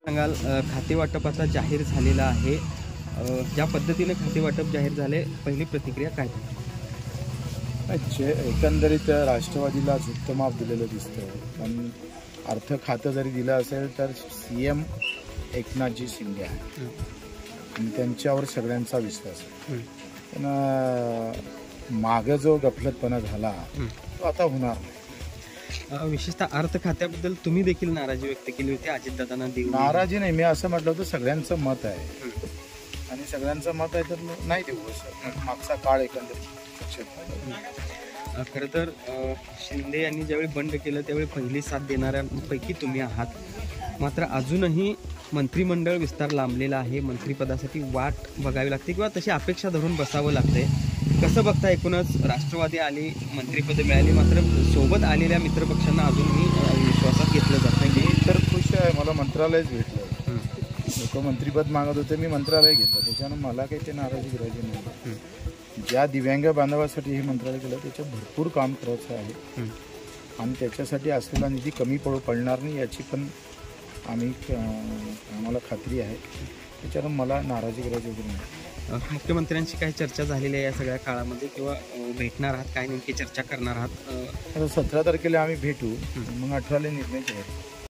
सांगाल खाते वाटप आता जाहीर झालेलं आहे. ज्या पद्धतीने खाते वाटप जाहीर झाले, पहिली प्रतिक्रिया काय? एकंदरीत राष्ट्रवादीला झुकतं माप दिलेलं दिसतं. पण अर्थ खातं जरी दिलं असेल तर CM एकनाथजी शिंदे आहे आणि त्यांच्यावर सगळ्यांचा विश्वास आहे. पण मागं जो गफलतपणा झाला तो आता होणार नाही. विशेषतः अर्थ खात्याबद्दल तुम्ही देखील नाराजी व्यक्त केली होती. अजितदादांना देऊ नाराजी नाही, मी असं म्हटलं होतं सगळ्यांचं मत आहे आणि सगळ्यांचं मत आहे तर नाही देऊ असं. मागचा काळ एकंदरीत खरं तर शिंदे यांनी ज्यावेळी बंड केलं त्यावेळी पहिली साथ देणाऱ्यांपैकी तुम्ही आहात. मात्र अजूनही मंत्रिमंडळ विस्तार लांबलेला आहे. मंत्रिपदासाठी वाट बघावी लागते किंवा तशी अपेक्षा धरून बसावं लागते. कसं बघता? एकूणच राष्ट्रवादी आली, मंत्रिपद मिळाली, मात्र सोबत आलेल्या मित्रपक्षांना अजूनही विश्वासात घेतलं जात नाही. मी तर खुश आहे. मला मंत्रालयच भेटलं. लोक मंत्रिपद मागत होते, मी मंत्रालय घेतलं. त्याच्यानं मला काही ते नाराजी करायची नाही. ज्या दिव्यांग बांधवासाठी हे मंत्रालय केलं त्याच्यात भरपूर काम करायचं आहे आणि त्याच्यासाठी असलेला निधी कमी पडणार नाही याची पण आम्हाला खात्री आहे. त्याच्यानं मला नाराजी करायची नाही. मुख्यमंत्र्यांची काही चर्चा झालेली आहे या सगळ्या काळामध्ये किंवा भेटणार आहात? काय नेमकी चर्चा करणार आहात? 17 तारखेला आम्ही भेटू, मग 18ला निर्णय घेऊ.